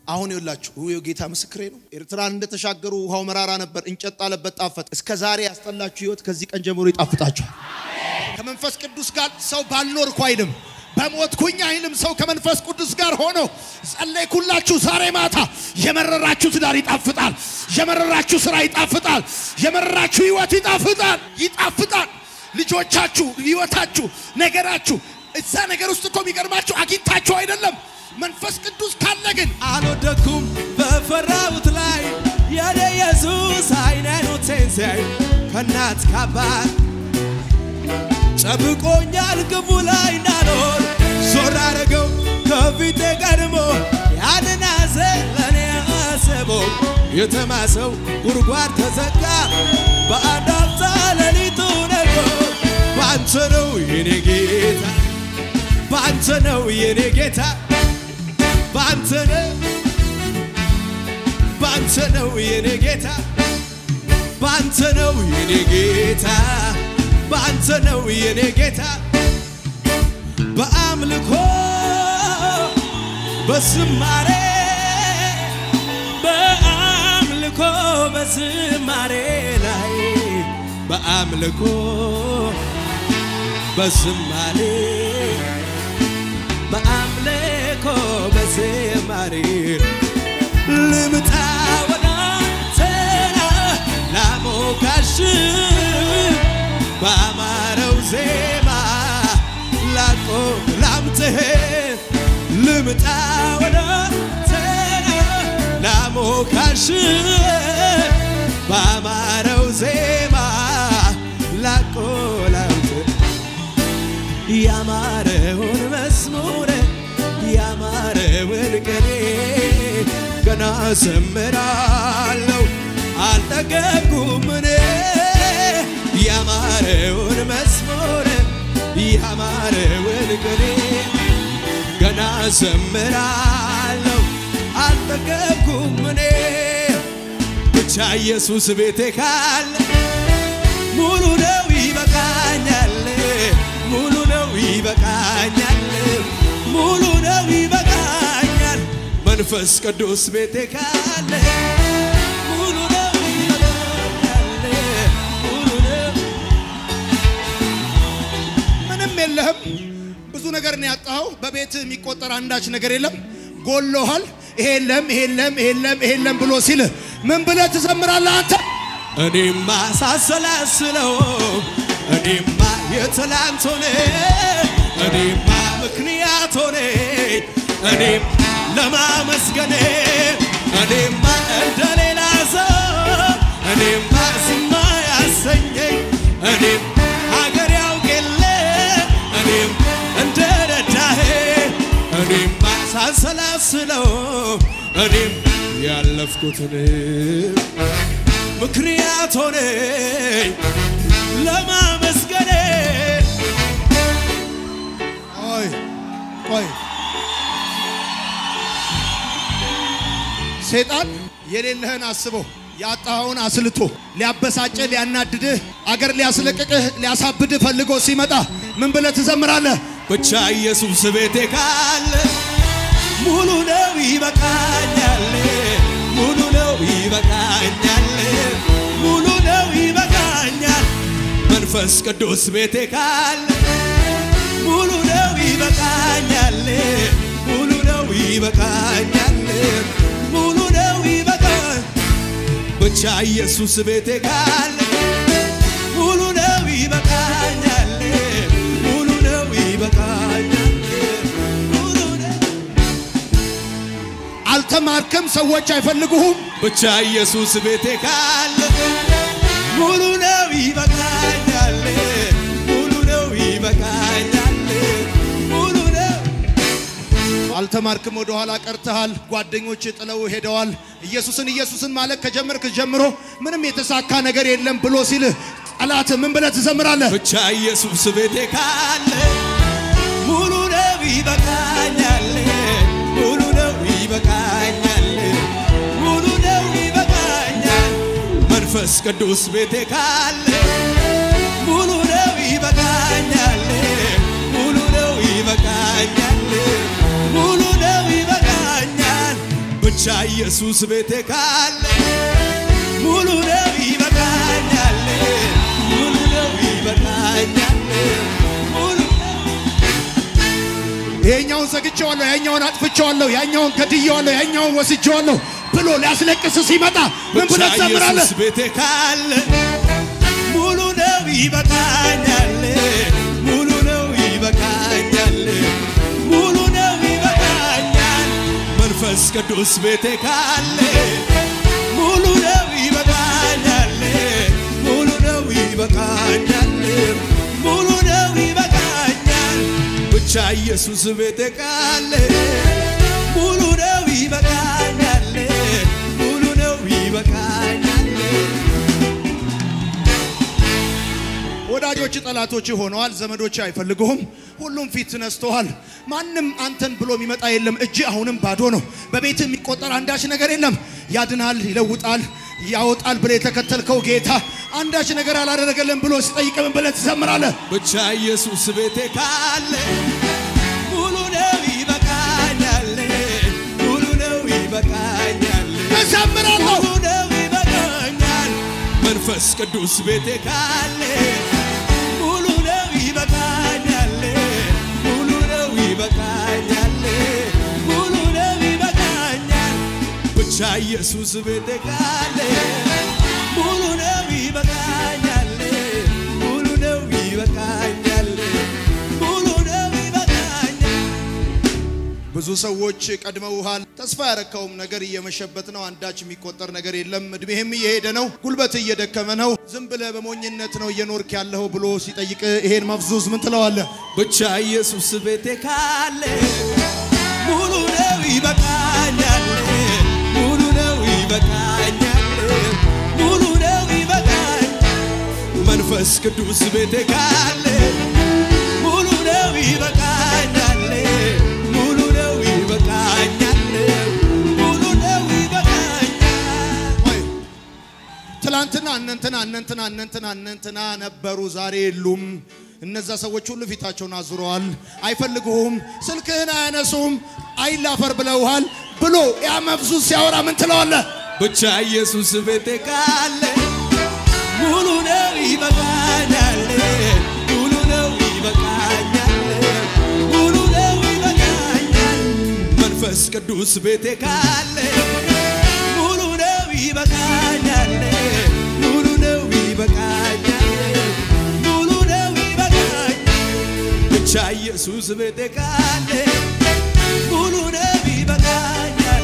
አሁን ይውላችሁ ጌታ ምስክሬ ነው ኤርትራን እንደተሻገሩ ውሃው መራራ ነበር እንጨት ጣለበት ጣፈጥ እስከ ዛሬ ያስጠላችሁ ህይወት ከዚህ ቀን ጀምሮ ይጣፍጣችኋል ከመንፈስ ቅዱስ ጋር ሰው ባልኖርኩ አይልም በሞትኩኝ አይልም ሰው ከመንፈስ ቅዱስ ጋር ሆኖ ጸለይኩላችሁ ዛሬ ማታ የመረራችሁ ትዳር ይጣፍጣል የመረራችሁ ስራ ይጣፍጣል የመረራችሁ ህይወት ይጣፍጣል ልጆቻችሁ ህይወታችሁ ነገራችሁ እዛ ነገር ውስጥ እኮ የሚገርማችሁ አግኝታችሁ አይደለም መንፈስ ቅዱስ ካለ ግን አልወደኩም በፈራሁት ላይ የኔ ኢየሱስ አይኖቼን ሲያይ ከናት ካባት ጠብቆኛል ግቡ ላይ እንዳልሆን ዞር አረገው ከፊቴ ቀድሞ ያንን ለኔ አሰበው የተማሰው ጉድጓድ ተዘጋ በአንድ አፍታ ሌሊቱ ነጎ ባንተ ነው የኔ ጌታ ባንተ ነው የኔ ጌታ ባንተ ነው የኔ ጌታ ባንተ ነው የኔ ጌታ ባንተ ነው የኔ ጌታ በአምልኮ በዝማሬ ላይ በአምልኮ በዝማሬ ልምጣ ወዳንተ ላሞካሽ ባማረው ዜማ ላቆ ላምጥህ ልምጣ ወዳንተ ላሞካሽ ባማረው ዜማ ላቆ ላምጥህ ያማረውን መስሙር ያማረውን ቅኔ ገና ዘምራለሁ አልጠገብኩም እኔ ያማረውን መስሙር ያማረውን ቅኔ ገና ዘምራለሁ አልጠገብኩም እኔ ብቻ ኢየሱስ ቤቴ ካለ ሙሉ ነው ይበቃኛል ሙሉ ነው ይበቃኛል ሙሉ ነው ይበቃኛል መንፈስ ቅዱስ ቤቴ ካለ ሙሉ ነው ይበቃኛል ሙሉ ነው ምንም የለህም ብዙ ነገር ነው ያጣው በቤት የሚቆጠር አንዳች ነገር የለም ጎሎሃል ይሄለም ብሎ ሲል ምን ብለህ ትዘምራለህ አንተ እኔማ ሳሰላስለው እኔማ የትላንት ሆነ እኔማ ምክንያት ሆነ እኔም ለማመስገን እኔማ እንደሌላ ሰው እኔማ ዝማ ያሰኘኝ እኔም ሀገር ያውቅል እኔም እንደረዳህ እኔማ ሳሰላስለው እኔም ያለፍኩትን ምክንያት ሆነ ለማመስገን ቆይ ሰይጣን የሌለህን አስበው ያጣውን አስልቶ ሊያበሳጭ ሊያናድድህ አገር ሊያስለቅቅህ ሊያሳብድህ ፈልጎ ሲመጣ ምን ብለህ ትዘምራለህ ብቻ ኢየሱስ ቤቴ ካለ ሙሉ ነው ይበቃኛል ሙሉ ነው ይበቃኛል ሙሉ ነው ይበቃኛል መንፈስ ቅዱስ ቤቴ ካለ ሙሉ ነው ይበቃኛል ሙሉ ነው ይበቃኛል ሙሉ ነው ይበቃኛል ብቻ ኢየሱስ ቤቴ ካለ ሙሉ ነው ይበቃኛል ሙሉ ነው ይበቃኛል ሙሉ ነው አልተማርክም ሰዎች አይፈልጉህም ብቻ ኢየሱስ ቤቴ ካለ ሙሉ ነው ይበቃኛል ሙሉ ነው ይበቃኛል አልተማርክም ወደ ኋላ ቀርተሃል ጓደኞች ጥለው ሄደዋል ኢየሱስን ማለት ከጀመርክ ጀምሮ ምንም የተሳካ ነገር የለም ብሎ ሲል ጠላት ምን ብለህ ትዘምራለህ ብቻ ኢየሱስ ቤቴ ካለ ሙሉ ነው ይበቃኛል ሙሉ ነው ይበቃኛል ሙሉ ነው ይበቃኛል መንፈስ ቅዱስ ቤቴ ካለ ሙሉ ነው ይበቃኛል ሙሉ ነው ይበቃኛል ሙሉ ነው ይበቃኛል ብቻ ኢየሱስ ቤቴ ካለ ሙሉ ነው ይበቃኛል ሙሉ ነው ይበቃኛል ሙሉ ይሄኛውን ዘግቼዋለሁ ያኛውን አጥፍቼዋለሁ ያኛውን ከድዬዋለሁ ያኛውን ወስጄዋለሁ ብሎ ሊያስለቅስ ሲመጣ ምን ብለህ ትዘምራለህ ኢየሱስ ቤቴ ካለ ሙሉ ነው ይበቃኛል ሙሉ ነው ይበቃኛል ሙሉ ነው ይበቃኛል መንፈስ ቅዱስ ቤቴ ካለ ሙሉ ነው ይበቃኛል ሙሉ ነው ይበቃኛል ሙሉ ነው ይበቃኛል ብቻ ኢየሱስ ቤቴ ካለ ሙሉ ነው ይበቃኛል ሙሉ ነው ይበቃኛል ወዳጆች ጠላቶች ሆነዋል ዘመዶች አይፈልጉህም ሁሉም ፊት ነስተዋል ማንንም አንተን ብሎ የሚመጣ የለም እጅ አሁንም ባዶ ነው በቤት የሚቆጠር አንዳች ነገር የለም ያድናል ይለውጣል ያወጣል ብለ የተከተልከው ጌታ አንዳች ነገር አላደረገልን ብሎ ሲጠይቅ ምን ብለህ ትዘምራለህ ብቻ ኢየሱስ ቤቴ ካለ ሙሉ ነው ይበቃኛል ሙሉ ነው ይበቃኛል እዘምራለሁ ሙሉ ነው ይበቃኛል መንፈስ ቅዱስ ቤቴ ካለ ሙሉ ነው ይበቃኛል ሙሉ ነው ይበቃኛል ሙሉ ነው ይበቃኛል ብቻ ኢየሱስ ቤቴ ካለ ሙሉ ነው ይበቃኛል ሙሉ ነው ይበቃኛል ሙሉ ነው ይበቃኛል ብዙ ሰዎች ቀድመውሃል ተስፋ ያረካውም ነገር እየመሸበት ነው አንዳች የሚቆጠር ነገር የለም እድሜህም እየሄደ ነው ጉልበት እየደከመ ነው ዝም ብለህ በሞኝነት ነው እየኖርክ ያለው ብሎ ሲጠይቅ ይሄን መፍዙዝ ምን ትለዋለህ ብቻ ኢየሱስ ቤቴ ካለ ሙሉ ነው ይበቃኛል ሙሉ ነው ይበቃኛል ሙሉ ነው ይበቃኛል መንፈስ ቅዱስ ቤቴ ካለ ሙሉ ነው ይበቃኛል ሙሉ ነው ይበቃኛል ሙሉ ነው ይበቃኛል ትላንትና እነንትና ነበሩ ዛሬ የሉም እነዛ ሰዎች ሁሉ ፊታቸውን አዙረዋል አይፈልጉህም ስልክህን አያነሱም አይላፈር ብለውሃል ብሎ ያ መፍዙዝ ሲያወራ ምን ትለዋለህ ብቻ ኢየሱስ ቤቴ ካለ ሙሉ ነው ይበቃኛል ሙሉ ነው ይበቃኛል ሙሉ ነው ይበቃኛል መንፈስ ቅዱስ ቤቴ ካለ ሙሉ ነው ይበቃኛል ሙሉ ነው ይበቃኛል ሙሉ ነው ይበቃኛል ብቻ ኢየሱስ ቤቴ ካለ ሙሉ ነው ይበቃኛል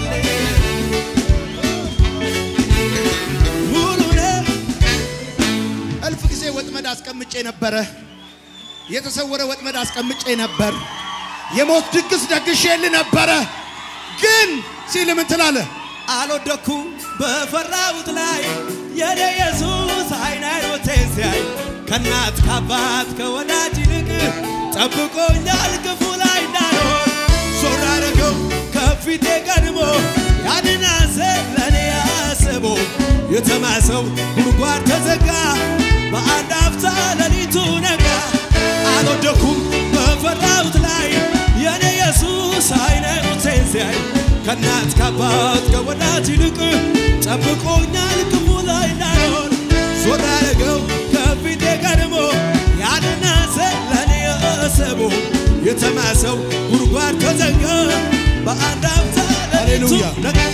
እልፍ ጊዜ ወጥመድ አስቀምጬ ነበር የተሰወረ ወጥመድ አስቀምጬ ነበር የሞት ድግስ ደግሼልህ ነበር ግን ሲል ምን ትላለህ አልወደኩም በፈራሁት ላይ የኔ ኢየሱስ አይናይሮቴን ሲያይ ከናት ከአባት ከወዳጅ ይልቅ ጠብቆኛል ክፉ ላይ እንዳልሆን ዞር አደረገው ከፊቴ ቀድሞ ያድናል ለኔ አስቦ የተማሰው ጉድጓድ ተዘጋ በአንድ አፍታ ሌሊቱ ነጋ አልወደኩም በፈራሁት ላይ የኔ ኢየሱስ አይናይሮቴን ሲያይ ከናት ከአባት ከወዳጅ ይልቅ ጠብቆኛል ክፉ ላይ እንዳልሆን ዞር አደረገው ከፊቴ ቀድሞ ያድናል ለኔ አስቦ የተማሰው ጉድጓድ ተዘጋ በአንድ አፍታ ሌሊቱ ነጋ